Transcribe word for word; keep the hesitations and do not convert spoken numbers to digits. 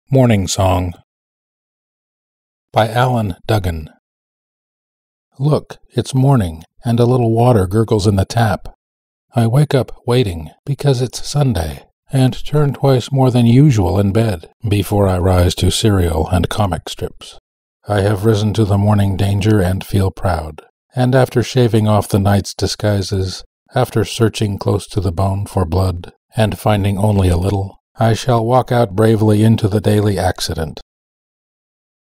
Morning Song by Alan Dugan. Look, it's morning, and a little water gurgles in the tap. I wake up waiting, because it's Sunday, and turn twice more than usual in bed, before I rise to cereal and comic strips. I have risen to the morning danger and feel proud, and after shaving off the night's disguises, after searching close to the bone for blood, and finding only a little, I shall walk out bravely into the daily accident,